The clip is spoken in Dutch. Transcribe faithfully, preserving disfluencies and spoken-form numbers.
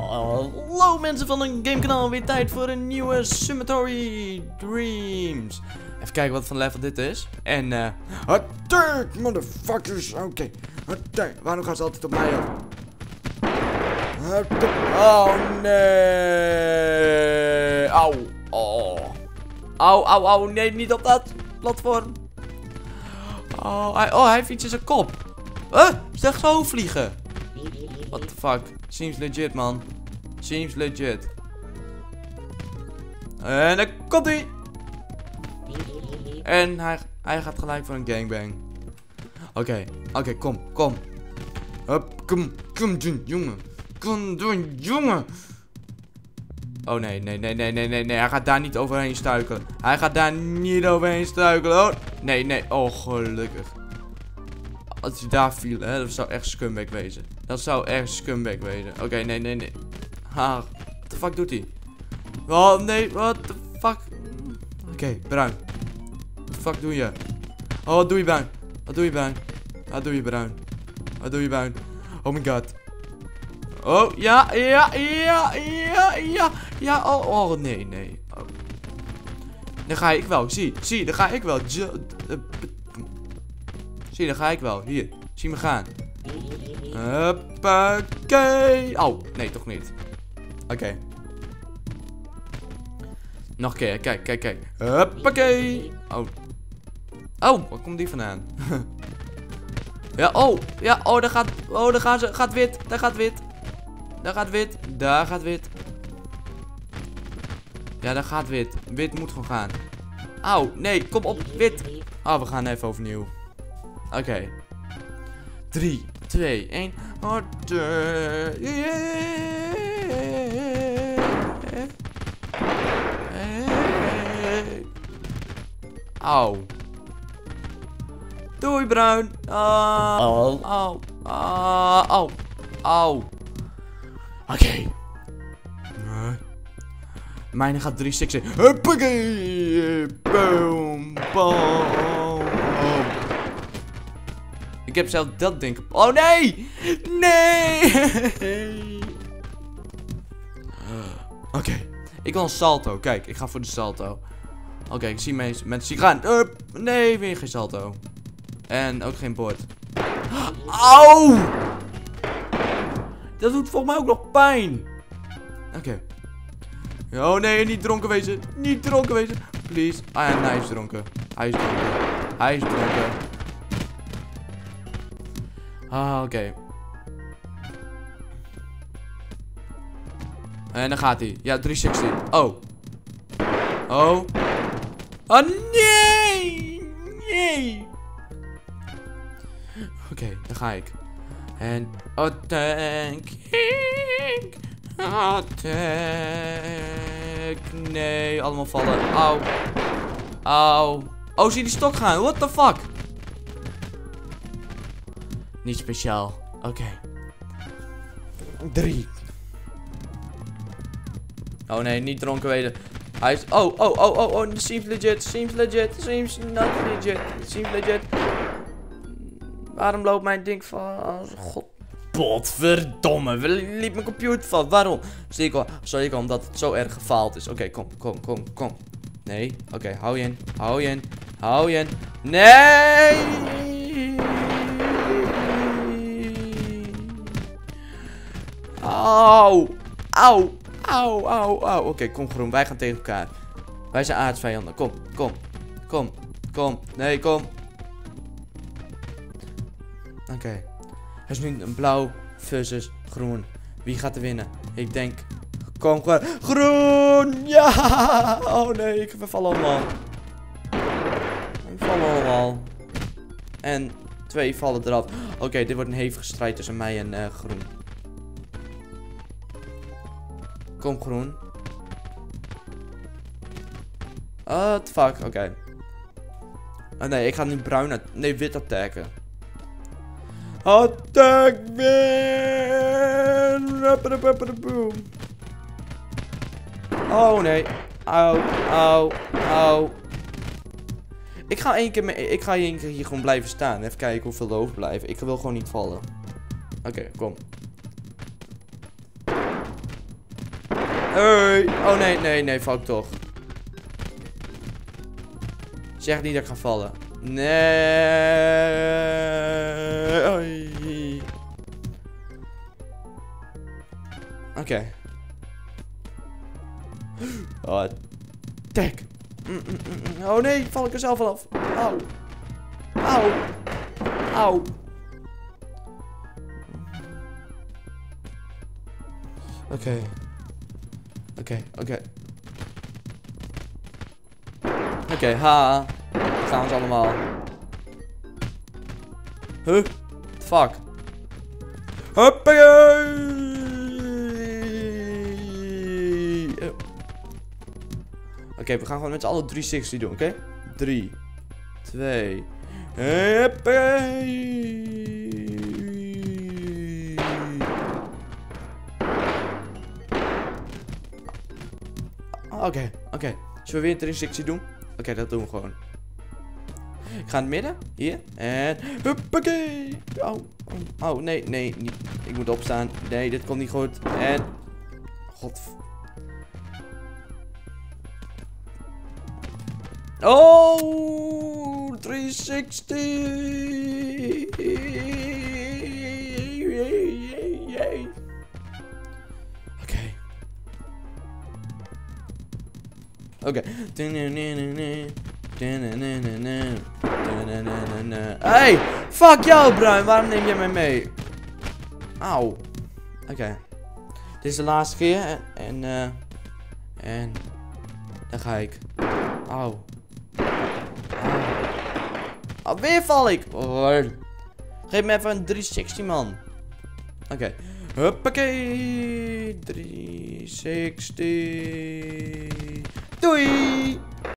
Hallo mensen van een gamekanaal, weer tijd voor een nieuwe Summatory Dreams. Even kijken wat voor level dit is. En eh... attack, motherfuckers! Oké, okay. Attack. Waarom gaan ze altijd op mij af? Oh nee! Auw! Oh. Auw, auw, auw, nee, niet op dat platform. Oh, hij, oh, hij fietst in zijn kop. Huh? Zeg zo vliegen. What the fuck? Seems legit, man. Seems legit. En daar komt hij. En hij, hij gaat gelijk voor een gangbang. Oké, okay, oké, okay, kom, kom. Hup, kom, kom doen, jongen. Kom doen, jongen. Oh nee, nee, nee, nee, nee, nee, nee. Hij gaat daar niet overheen struikelen. Hij gaat daar niet overheen struikelen. Oh, nee, nee. Oh, gelukkig. Als hij daar viel, hè, dat zou echt scumbag wezen. Dat zou echt scumbag wezen. Oké, okay, nee, nee, nee. Ha, what the fuck doet hij? Oh, nee, what the fuck? Oké, okay, bruin. What the fuck doe je? Oh, wat doe je, bruin? Wat doe je, bruin? Wat doe je, bruin? Wat doe je, bruin? Oh my god. Oh, ja, ja, ja, ja, ja, ja, oh, oh, nee, nee. Oh. Dan ga ik wel, zie, zie, dan ga ik wel. Zie, dan ga ik wel, hier, zie me gaan. Huppakee. Oh, nee, toch niet. Oké. Okay. Nog een keer, kijk, kijk, kijk. Huppakee. Oh. Oh, waar komt die vandaan? Ja, oh, ja, oh, daar gaat, oh, daar gaan ze, gaat wit, daar gaat wit. Daar gaat wit. Daar gaat wit. Ja, daar gaat wit. Wit moet gewoon gaan. Auw, nee, kom op, wit. Oh, we gaan even overnieuw. Oké. Okay. drie, twee, één. Auw. Doei, bruin. Auw. Auw. Auw. Auw. Oké. Okay. Uh. Mijne gaat drie zes. Huppakee. Boom. Boom. Ik heb zelf dat ding. Oh nee. Nee. Oké. Okay. Ik wil een salto. Kijk, ik ga voor de salto. Oké, okay, ik zie mensen, mensen die gaan. Uh, nee, weer geen salto. En ook geen bord. Auw. Dat doet volgens mij ook nog pijn. Oké. Okay. Oh nee, niet dronken wezen. Niet dronken wezen. Please. Ah ja, hij is dronken. Hij is dronken. Hij is dronken. Ah, oké. Okay. En dan gaat hij. Ja, driehonderdzestig. Oh. Oh. Oh nee. Nee. Oké, okay, dan ga ik. En attack. Attack. Nee, allemaal vallen. Auw. Auw. Oh, zie die stok gaan. What the fuck? Niet speciaal. Oké. Okay. Drie. Oh nee, niet dronken weten. Hij is... Oh, oh, oh, oh, oh. Seems legit. Seems legit. Seems not legit. Seems legit. Waarom loopt mijn ding van... God. Potverdomme. Liep mijn computer van. Waarom? Zeker, zeker omdat het zo erg gefaald is. Oké, okay, kom, kom, kom, kom. Nee. Oké, okay, hou je in. Hou je in. Hou je in. Nee! Auw. Auw. Auw, auw, auw. Oké, okay, kom groen. Wij gaan tegen elkaar. Wij zijn aardsvijanden. Kom, kom. Kom. Kom. Nee, kom. Oké. Okay. Het is nu een blauw versus groen. Wie gaat er winnen? Ik denk... Kom gewoon. Groen! Ja! Oh nee, ik we vallen allemaal. We vallen allemaal. En twee vallen eraf. Oké, okay, dit wordt een hevige strijd tussen mij en uh, groen. Kom groen. What the fuck? Oké. Okay. Oh nee, ik ga nu bruin uit... Nee, wit attacken. Attack win! Boom. Oh nee. Auw, auw, auw. Ik ga één keer, mee, ik ga één keer hier gewoon blijven staan. Even kijken hoeveel er overblijven. Ik wil gewoon niet vallen. Oké, okay, kom. Hey. Oh nee, nee, nee, val ik toch. Zeg niet dat ik ga vallen. Nee. Oei. Oké. Okay. Oh, tek. Mm, mm, mm. Oh nee, val ik er zelf vanaf. Auw. Auw. Auw. Oké. Oké, oké. Oké, ha. Dat gaan we allemaal. Huh? Fuck. Hoppakee. Oké, okay, we gaan gewoon met z'n allen driehonderdzestig doen, oké? Okay? drie, twee, Oké, oké. Zullen we weer een driehonderdzestig doen? Oké, okay, dat doen we gewoon. Ik ga in het midden. Hier. En... Huppakee. Oh, oh, oh, nee, nee. Niet. Ik moet opstaan. Nee, dit komt niet goed. En... God... Oh, driehonderdzestig. Oké. Oké. Hey, fuck jou, Bruin. Waarom neem jij mij mee? Auw. Oké. Okay. Dit is de laatste keer. En... En... Uh, en dan ga ik. Auw. Alweer val ik. Oh. Geef me even een driehonderdzestig, man. Oké. Okay. Huppakee. driehonderdzestig. Doei.